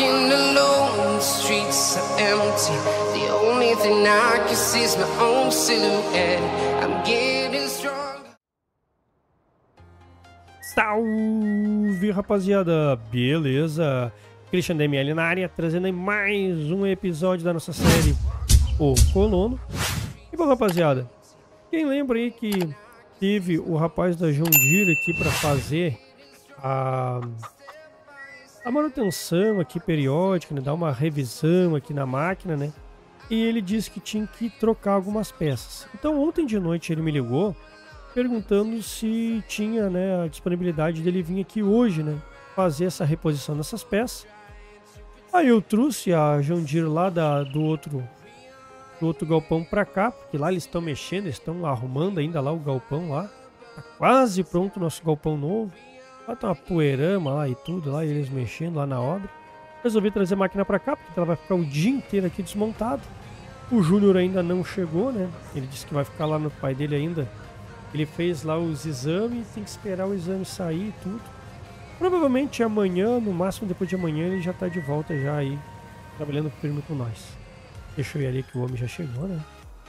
walking alone, the streets are empty. The only thing I can see is my own silhouette. I'm getting stronger. Salve, rapaziada! Beleza? Christian DML na área, trazendo aí mais um episódio da nossa série O Colono. E bom, rapaziada, quem lembra aí que teve o rapaz da John Deere aqui para fazer a manutenção aqui periódica, né? Dar uma revisão aqui na máquina, né? E ele disse que tinha que trocar algumas peças. Então ontem de noite ele me ligou perguntando se tinha, né, a disponibilidade dele vir aqui hoje, né, fazer essa reposição dessas peças. Aí eu trouxe a John Deere lá do outro galpão pra cá, porque lá eles estão mexendo, eles estão arrumando ainda lá o galpão lá. Tá quase pronto o nosso galpão novo. Lá tá uma poeirama lá e tudo, lá eles mexendo lá na obra. Resolvi trazer a máquina pra cá, porque ela vai ficar o dia inteiro aqui desmontada. O Júnior ainda não chegou, né? Ele disse que vai ficar lá no pai dele ainda. Ele fez lá os exames, tem que esperar o exame sair e tudo. Provavelmente amanhã, no máximo depois de amanhã, ele já tá de volta já aí, trabalhando firme com nós. Deixa eu ir ali que o homem já chegou, né?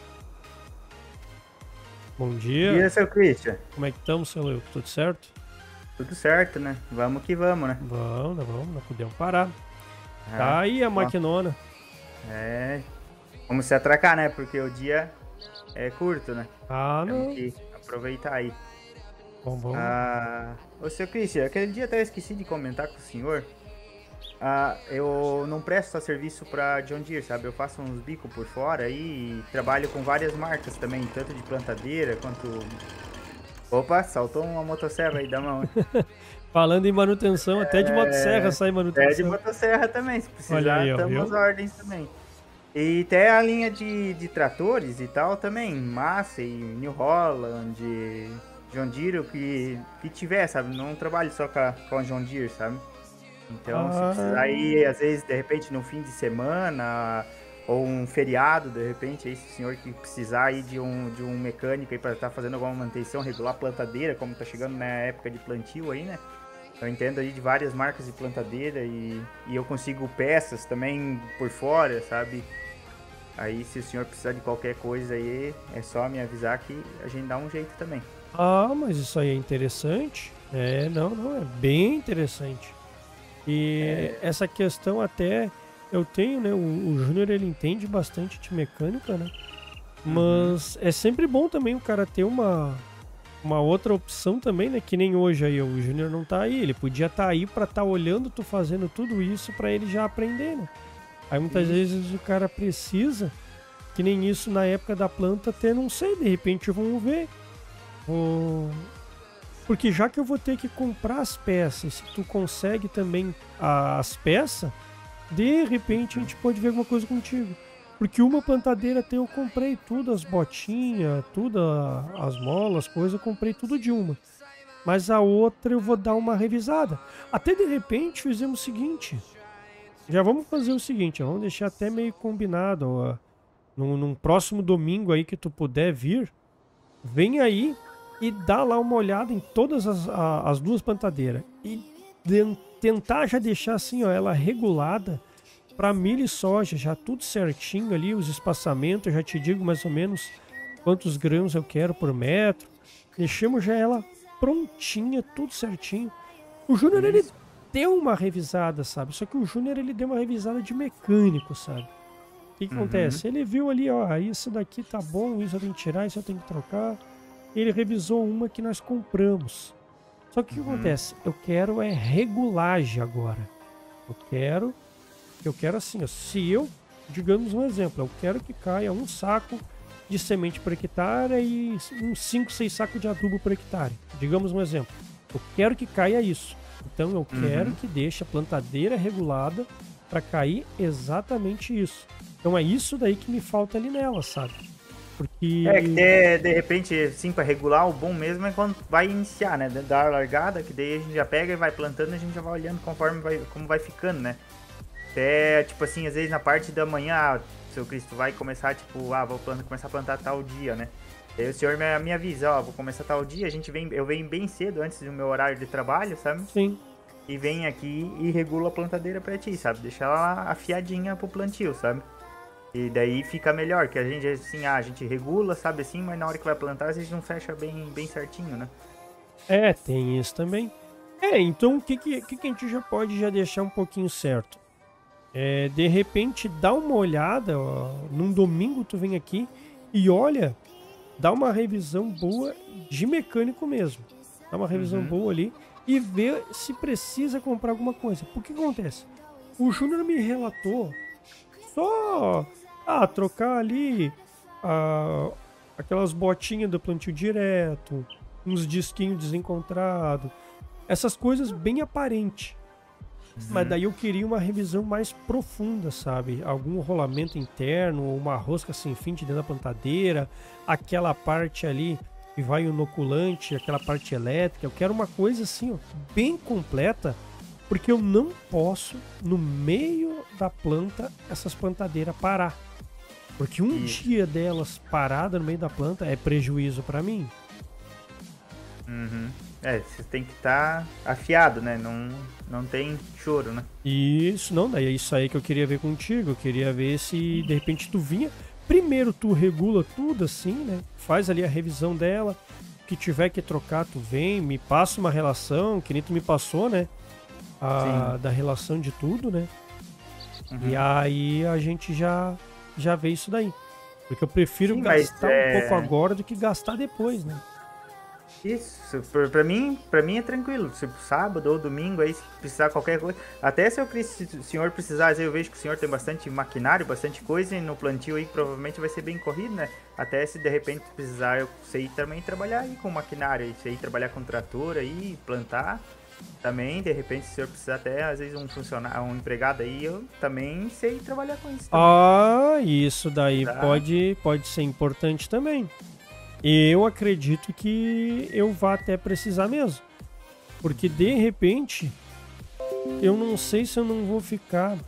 Bom dia. Bom dia, seu Christian. Como é que estamos, seu Leo? Tudo certo? Tudo certo, né? Vamos que vamos, né? Vamos, não podemos parar. Tá aí a maquinona. É, vamos se atracar, né? Porque o dia é curto, né? Ah, não. Temos que aproveitar aí. Bom. Ô, seu Christian, aquele dia até eu esqueci de comentar com o senhor. Eu não presto só serviço pra John Deere, sabe? Eu faço uns bicos por fora aí e trabalho com várias marcas também, tanto de plantadeira quanto... Opa, saltou uma motosserra aí da mão. Falando em manutenção, até de motosserra sai manutenção. É de motosserra também, se precisar, aí, estamos ordens também. E até a linha de tratores e tal também, Massey, New Holland, John Deere, o que tiver, sabe? Não trabalho só com a John Deere, sabe? Então, se precisar ir, às vezes, de repente, no fim de semana, ou um feriado, de repente, aí, se o senhor que precisar aí de um mecânico aí para estar fazendo alguma manutenção, regular a plantadeira, como tá chegando na época de plantio aí, né? Eu entendo aí de várias marcas de plantadeira e eu consigo peças também por fora, sabe? Aí, se o senhor precisar de qualquer coisa aí, é só me avisar que a gente dá um jeito também. Ah, mas isso aí é interessante. É bem interessante. E essa questão até eu tenho, né? O Júnior, ele entende bastante de mecânica, né? Mas é sempre bom também o cara ter uma outra opção também, né? Que nem hoje aí, o Júnior não tá aí. Ele podia estar aí pra estar olhando tu fazendo tudo isso pra ele já aprender, né? Aí muitas vezes o cara precisa, que nem isso na época da planta, até não sei, de repente vamos ver. Porque já que eu vou ter que comprar as peças, se tu consegue também as peças, de repente a gente pode ver alguma coisa contigo. Porque uma plantadeira até eu comprei tudo, as botinhas, tudo, as molas, as coisas, eu comprei tudo de uma. Mas a outra eu vou dar uma revisada. Até de repente fizemos o seguinte, já vamos fazer o seguinte, vamos deixar até meio combinado, ó, num próximo domingo aí que tu puder vir, vem aí e dá lá uma olhada em todas as duas plantadeiras e tentar já deixar assim, ó, ela regulada para milho e soja, já tudo certinho ali, os espaçamentos, eu já te digo mais ou menos quantos grãos eu quero por metro, deixamos já ela prontinha, tudo certinho. O Júnior, ele deu uma revisada, sabe? Só que o Júnior, ele deu uma revisada de mecânico, sabe? O que acontece? Ele viu ali, ó, isso daqui tá bom, isso eu tenho que tirar, isso eu tenho que trocar. Ele revisou uma que nós compramos. Só que o que acontece? Eu quero regulagem agora. Eu quero assim, ó, se eu, digamos um exemplo, eu quero que caia um saco de semente por hectare e uns 5, 6 sacos de adubo por hectare. Digamos um exemplo. Eu quero que caia isso. Então eu quero que deixe a plantadeira regulada para cair exatamente isso. Então é isso daí que me falta ali nela, sabe? Porque... de repente, assim, para regular, o bom mesmo é quando vai iniciar, né? Dar a largada, que daí a gente já pega e vai plantando, a gente já vai olhando conforme como vai ficando, né? Até, tipo assim, às vezes na parte da manhã, seu Cristo vai começar, tipo, vou começar a plantar tal dia, né? Aí o senhor me avisa, vou começar tal dia, eu venho bem cedo, antes do meu horário de trabalho, sabe? Sim. e vem aqui e regula a plantadeira pra ti, sabe? Deixa ela afiadinha pro plantio, sabe? E daí fica melhor, que a gente assim, a gente regula, sabe assim, mas na hora que vai plantar a gente não fecha bem certinho, né? É, tem isso também. Então o que a gente já pode já deixar um pouquinho certo? De repente, dá uma olhada, ó, num domingo tu vem aqui e olha, dá uma revisão boa de mecânico mesmo. Dá uma revisão boa ali e vê se precisa comprar alguma coisa. Porque que acontece? O Júnior me relatou só trocar ali aquelas botinhas do plantio direto, uns disquinhos desencontrados, essas coisas bem aparentes. Mas daí eu queria uma revisão mais profunda, sabe? Algum rolamento interno, uma rosca sem fim de dentro da plantadeira, aquela parte ali que vai o inoculante, aquela parte elétrica. Eu quero uma coisa assim, ó, bem completa, porque eu não posso, no meio da planta, essas plantadeiras parar. Porque um dia delas parada no meio da planta é prejuízo para mim. Você tem que estar afiado, né? Não tem choro, né? Isso, não, daí é isso aí que eu queria ver contigo. Eu queria ver se de repente tu vinha. Primeiro tu regula tudo assim, né? Faz ali a revisão dela. Que tiver que trocar, tu vem, me passa uma relação, que nem tu me passou, né? Da relação de tudo, né? E aí a gente já vê isso daí. Porque eu prefiro gastar um pouco agora do que gastar depois, né? Isso, pra mim é tranquilo. Tipo, sábado ou domingo aí, se precisar qualquer coisa. Até se o senhor precisar, eu vejo que o senhor tem bastante maquinário, bastante coisa, e no plantio aí provavelmente vai ser bem corrido, né? Até se de repente precisar, eu sei também trabalhar aí com maquinário, sei trabalhar com trator aí, plantar. Também, de repente, se o senhor precisar até, às vezes, um empregado aí, eu também sei trabalhar com isso também. Isso daí pode ser importante também. Eu acredito que eu vá até precisar mesmo. Porque de repente, eu não sei se eu não vou ficar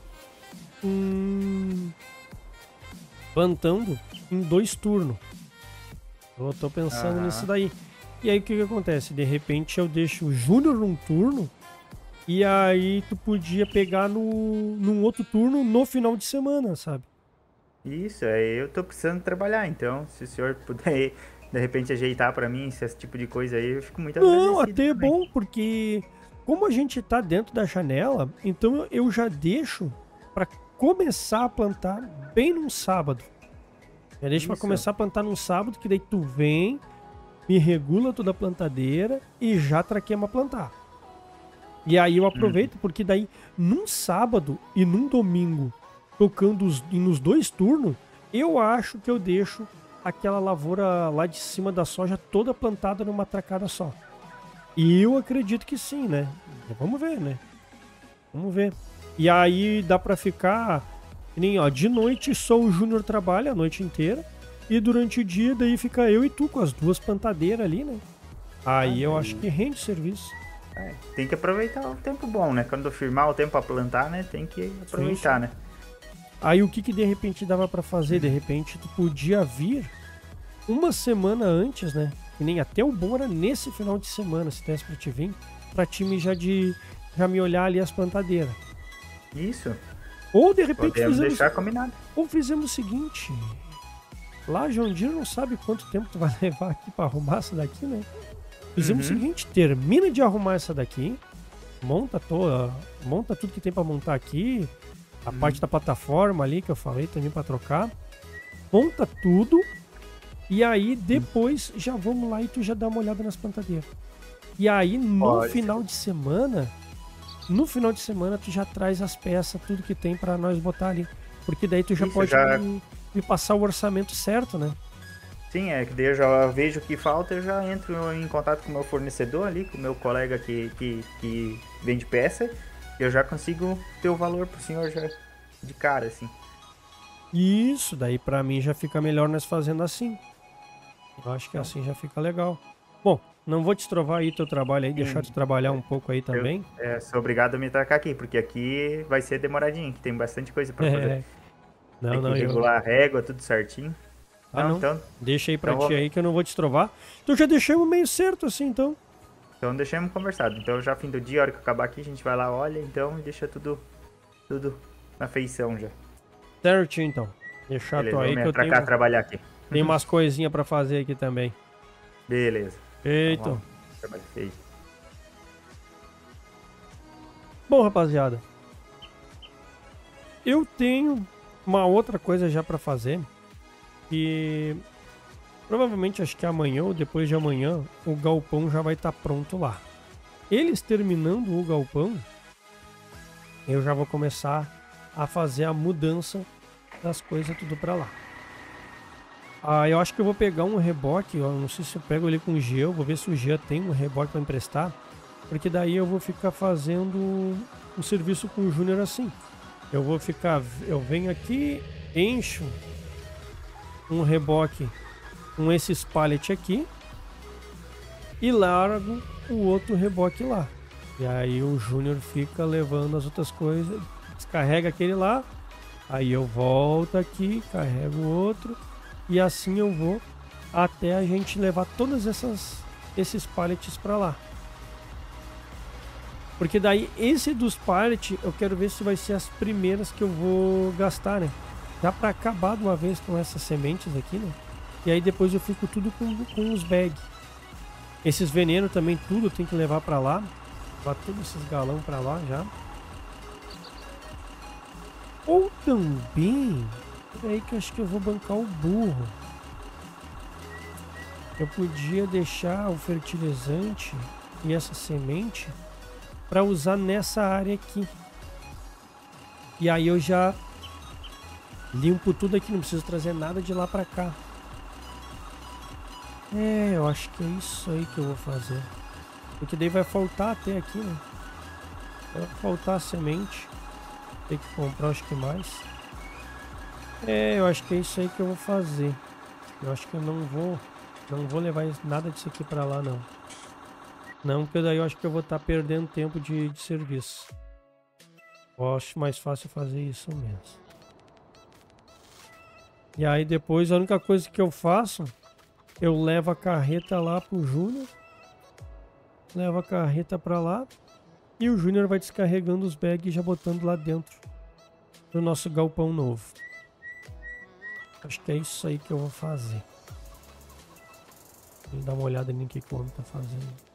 plantando em 2 turnos. Eu tô pensando nisso daí. E aí o que acontece? De repente eu deixo o Júnior num turno e aí tu podia pegar num outro turno no final de semana, sabe? Isso, eu tô precisando trabalhar, então se o senhor puder de repente ajeitar pra mim esse tipo de coisa aí, eu fico muito agradecido. Não, até é bom, porque como a gente tá dentro da janela, então eu já deixo pra começar a plantar bem num sábado. Já deixo pra começar a plantar num sábado, que daí tu vem, me regula toda a plantadeira e já traqueia a plantar. E aí eu aproveito, porque daí num sábado e num domingo, tocando nos 2 turnos, eu acho que eu deixo aquela lavoura lá de cima da soja toda plantada numa tracada só. E eu acredito que sim, né? Vamos ver, né? Vamos ver. E aí dá pra ficar, nem ó, de noite só o Júnior trabalha a noite inteira. E durante o dia daí fica eu e tu com as 2 plantadeiras ali, né? Aí eu acho que rende o serviço. Tem que aproveitar o tempo bom, né? Quando firmar o tempo pra plantar, né? Tem que aproveitar, sim. Né? Aí o que de repente dava pra fazer? De repente tu podia vir uma semana antes, né? Que nem até o bom era nesse final de semana, se desse pra te vir, pra time já me olhar ali as plantadeiras. Isso. Ou de repente podemos deixar combinado. Ou fizemos o seguinte: lá João Dino não sabe quanto tempo tu vai levar aqui pra arrumar essa daqui, né? Fizemos o seguinte: termina de arrumar essa daqui, monta tudo que tem pra montar aqui, a parte da plataforma ali que eu falei também pra trocar, monta tudo. E aí depois já vamos lá e tu já dá uma olhada nas plantadeiras. E aí no final de semana tu já traz as peças, tudo que tem pra nós botar ali. Porque daí tu já pode me passar o orçamento certo, né? Sim, que daí eu já vejo o que falta, eu já entro em contato com o meu fornecedor ali, com o meu colega que vende peça, e eu já consigo ter o valor pro senhor já de cara, assim. Isso, daí pra mim já fica melhor nós fazendo assim. Eu acho que assim já fica legal. Bom, não vou te estrovar aí teu trabalho aí, deixar tu trabalhar um pouco aí também. Sou obrigado a me tacar aqui, porque aqui vai ser demoradinho, que tem bastante coisa pra fazer. Tem que regular a régua, tudo certinho. Então, deixa aí pra ti aí que eu não vou te estrovar. Então já deixamos meio certo assim, então. Então deixamos conversado. Então já fim do dia, a hora que eu acabar aqui, a gente vai lá, olha, então e deixa tudo na feição já. Certinho, então. Deixar Beleza, tu aí vamos que eu pra tenho, cá trabalhar aqui. tenho umas coisinhas pra fazer aqui também. Beleza. Eita. Então, vamos. Trabalho feio. Bom, rapaziada, eu tenho uma outra coisa já pra fazer. E provavelmente acho que amanhã ou depois de amanhã o galpão já vai estar pronto lá. Eles terminando o galpão, eu já vou começar a fazer a mudança das coisas tudo pra lá. Eu acho que eu vou pegar um reboque, ó, não sei se eu pego ele com o Jean, vou ver se o Jean tem um reboque pra emprestar, porque daí eu vou ficar fazendo um serviço com o Júnior assim. Eu venho aqui, encho um reboque com esses pallet aqui e largo o outro reboque lá. E aí o Júnior fica levando as outras coisas, descarrega aquele lá, aí eu volto aqui, carrego o outro e assim eu vou até a gente levar todas esses pallets para lá. Porque daí esse dos pallets eu quero ver se vai ser as primeiras que eu vou gastar, né? Dá pra acabar de uma vez com essas sementes aqui, né? E aí depois eu fico tudo com os bags. Esses venenos também, tudo eu tenho que levar pra lá. Levar todos esses galão pra lá já. Ou também... Peraí que eu acho que eu vou bancar o burro. Eu podia deixar o fertilizante e essa semente pra usar nessa área aqui. E aí eu já... limpo tudo aqui, não preciso trazer nada de lá pra cá. Eu acho que é isso aí que eu vou fazer. Porque daí vai faltar até aqui, né? Vai faltar a semente. Tem que comprar, acho que mais. Eu acho que é isso aí que eu vou fazer. Eu acho que eu não vou levar nada disso aqui pra lá, não. Não, porque daí eu acho que eu vou estar perdendo tempo de serviço. Eu acho mais fácil fazer isso mesmo. E aí depois a única coisa que eu faço, eu levo a carreta lá pro Júnior. Levo a carreta pra lá. E o Júnior vai descarregando os bags e já botando lá dentro do nosso galpão novo. Acho que é isso aí que eu vou fazer. Vou dar uma olhada no que o homem tá fazendo.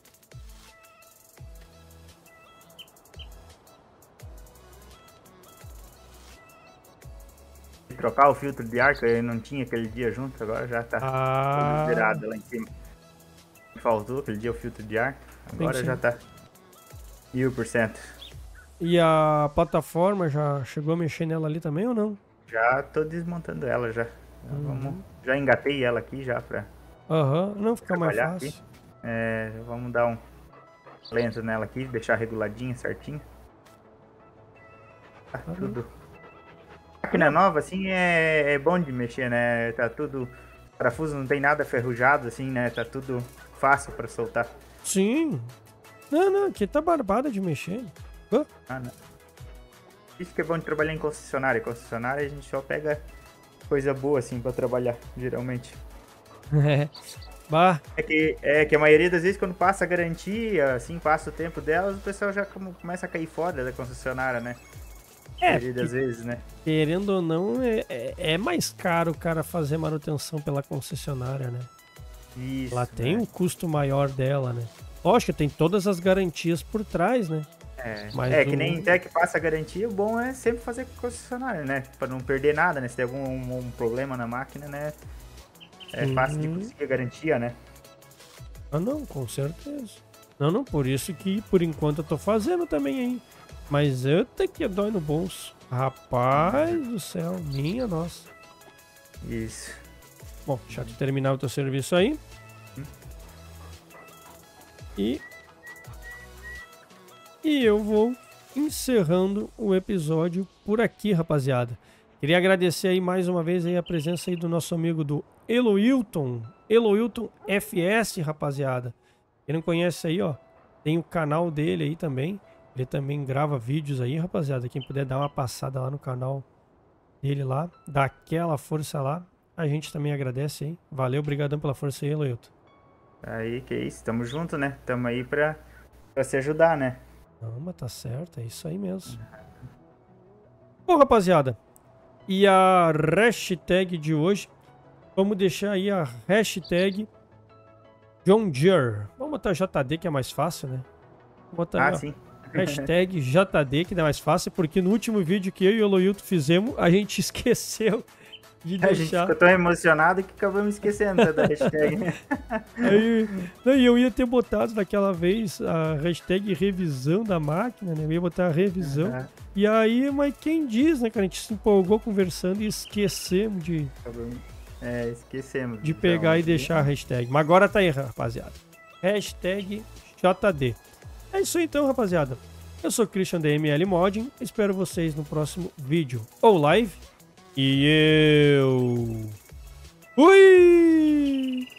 Trocar o filtro de ar, que eu não tinha aquele dia junto, agora já tá virado lá em cima. Faltou aquele dia o filtro de ar, agora já tá 1000%. E a plataforma já chegou a mexer nela ali também ou não? Já tô desmontando ela já. Já engatei ela aqui já pra Não fica mais fácil. Aqui. Vamos dar um lento nela aqui, deixar reguladinha, certinho. Tá tudo. Máquina nova, assim, é bom de mexer, né? Tá tudo... Parafuso não tem nada ferrujado, assim, né? Tá tudo fácil pra soltar. Sim. Não, aqui tá barbada de mexer. Não. Isso que é bom de trabalhar em concessionária. Concessionária a gente só pega coisa boa, assim, pra trabalhar, geralmente. Bah. É que a maioria das vezes, quando passa a garantia, assim, passa o tempo delas, o pessoal já começa a cair fora da concessionária, né? A maioria das vezes, né? Querendo ou não, é mais caro o cara fazer manutenção pela concessionária, né? Isso. Ela tem um custo maior dela, né? Lógico, tem todas as garantias por trás, né? Mas que nem até que passa a garantia, o bom é sempre fazer com concessionária, né? Pra não perder nada, né? Se tem algum problema na máquina, né? É fácil de conseguir a garantia, né? Não, com certeza. Não, por isso que por enquanto eu tô fazendo também, hein? Mas eu tenho que dói no bolso. Rapaz do céu, minha nossa. Isso. Bom, deixa tu terminar o teu serviço aí. E eu vou encerrando o episódio por aqui, rapaziada. Queria agradecer aí mais uma vez aí a presença aí do nosso amigo do Eloilton FS, rapaziada. Quem não conhece aí, ó, tem o canal dele aí também. Ele também grava vídeos aí, rapaziada. Quem puder dar uma passada lá no canal dele lá, dá aquela força lá. A gente também agradece aí. Valeu, obrigadão pela força aí, Eloilton. Aí, que isso, tamo junto, né? Tamo aí pra se ajudar, né? Não, mas tá certo, é isso aí mesmo. Bom, rapaziada, e a hashtag de hoje, vamos deixar aí a hashtag John Deere. Vamos botar JD, que é mais fácil, né? Vamos botar aí, ó, Sim. hashtag JD, que é mais fácil, porque no último vídeo que eu e o Loilton fizemos, a gente esqueceu de A gente deixar... ficou tão emocionado que acabamos esquecendo da hashtag. Aí, não, e eu ia ter botado daquela vez a hashtag revisão da máquina, né? Eu ia botar a revisão. Uhum. E aí, mas quem diz, né, cara? A gente se empolgou conversando e esquecemos Esquecemos. de pegar e deixar a hashtag. Mas agora tá aí, rapaziada. Hashtag JD. É isso aí então, rapaziada. Eu sou Christian DML Modding. Espero vocês no próximo vídeo ou live. E eu... Fui!